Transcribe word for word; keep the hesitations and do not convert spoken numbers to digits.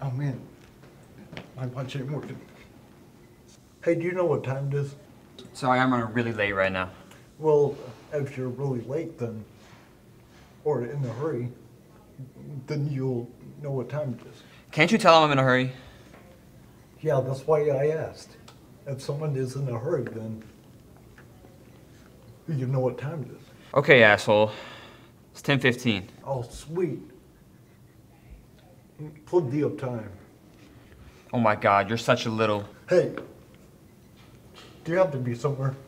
Oh man, my watch ain't working. Hey, do you know what time it is? Sorry, I'm running really late right now. Well, if you're really late then, or in a hurry, then you'll know what time it is. Can't you tell I'm in a hurry? Yeah, that's why I asked. If someone is in a hurry, then you know what time it is. Okay, asshole. It's ten fifteen. Oh, sweet. Plenty of time. Oh my god, you're such a little... Hey, do you have to be somewhere?